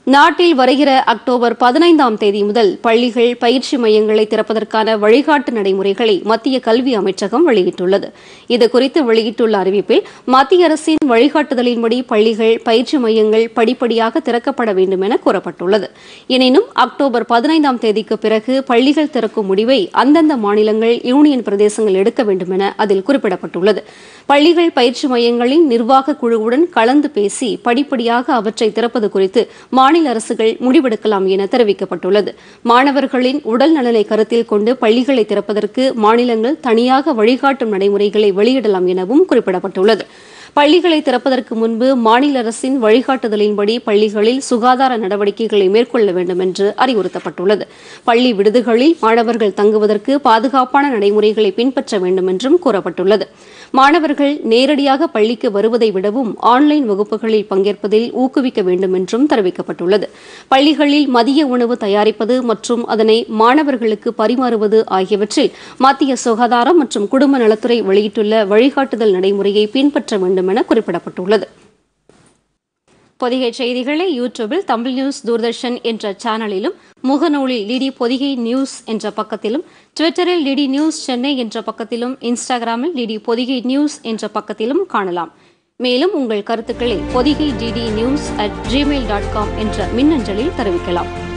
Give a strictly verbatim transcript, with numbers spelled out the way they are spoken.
நாட்டில் வருகிற அக்டோபர் பதினைந்தாம் தேதி முதல் பள்ளிகள் பயிற்சி மையங்களை திறப்பதற்கான வழிகாட்டு நடைமுறைகளை மத்திய கல்வி அமைச்சகம் வெளியிட்டுள்ளது. இதுகுறித்து வெளியிட்டுள்ள அறிவிப்பில் மத்திய அரசின் வழிகாட்டுதலின்படி பள்ளிகள் பயிற்சி மையங்கள் படிப்படியாக திறக்கப்பட வேண்டும் என கூறப்பட்டுள்ளது. எனினும் அக்டோபர் பதினைந்தாம் தேதிக்கு பிறகு பள்ளிகள் திறக்கும் முடிவை அந்தந்த மாநிலங்கள் யூனியன் பிரதேசங்கள் எடுக்க வேண்டும் என அதில் குறிப்பிடப்பட்டுள்ளது. பள்ளிகள் பயிற்சி மையங்களின் நிர்வாக குழுவுடன் கலந்து பேசி படிப்படியாக அவற்றை திறப்பது குறித்து மாநில அரசுகள் முடிவெடுக்கலாம் என தெரிவிக்கப்பட்டுள்ளது. மாணவர்களின் உடல் நலனை கருத்தில் கொண்டு பள்ளிகளை திறப்பதற்கு மாநிலங்கள் தனியாக வழிகாட்டும் நடைமுறைகளை வெளியிடலாம் எனவும் குறிப்பிடப்பட்டுள்ளது. பள்ளிகளை திறப்பதற்கு முன்பு மாநில அரசின் வழிகாட்டுதலின்படி பள்ளிகளில் சுகாதார நடவடிக்கைகளை மேற்கொள்ள வேண்டும் என்று அறிவுறுத்தப்பட்டுள்ளது. பள்ளி விடுதிகளில் மாணவர்கள் தங்குவதற்கு பாதுகாப்பான நடைமுறைகளை பின்பற்ற வேண்டும் என்றும் கூறப்பட்டுள்ளது. மாணவர்கள் நேரடியாக பள்ளிக்கு வருவதை விடவும் ஆன்லைன் வகுப்புகளில் பங்கேற்பதில் ஊக்குவிக்க வேண்டும் என்றும் தெரிவிக்கப்பட்டுள்ளது. பள்ளிகளில் மதிய உணவு தயாரிப்பது மற்றும் அதனை மாணவர்களுக்கு பரிமாறுவது ஆகியவற்றில் மத்திய சுகாதாரம் மற்றும் குடும்ப நலத்துறை வெளியிட்டுள்ள வழிகாட்டுதல் நடைமுறையை பின்பற்ற வேண்டும் என குறிப்பிடப்பட்டுள்ளது. பொதிகை செய்திகளை யூடியூபில் தமிழ் நியூஸ் தூர்தர்ஷன் என்ற சேனலிலும், முகநூலில் டிடி பொதிகை நியூஸ் என்ற பக்கத்திலும், ட்விட்டரில் டிடி நியூஸ் சென்னை என்ற பக்கத்திலும், இன்ஸ்டாகிராமில் டிடி பொதிகை நியூஸ் என்ற பக்கத்திலும் காணலாம். மேலும் உங்கள் கருத்துக்களை Podhigai DD news at Gmail dot com என்ற மின்னஞ்சலில் தெரிவிக்கலாம்.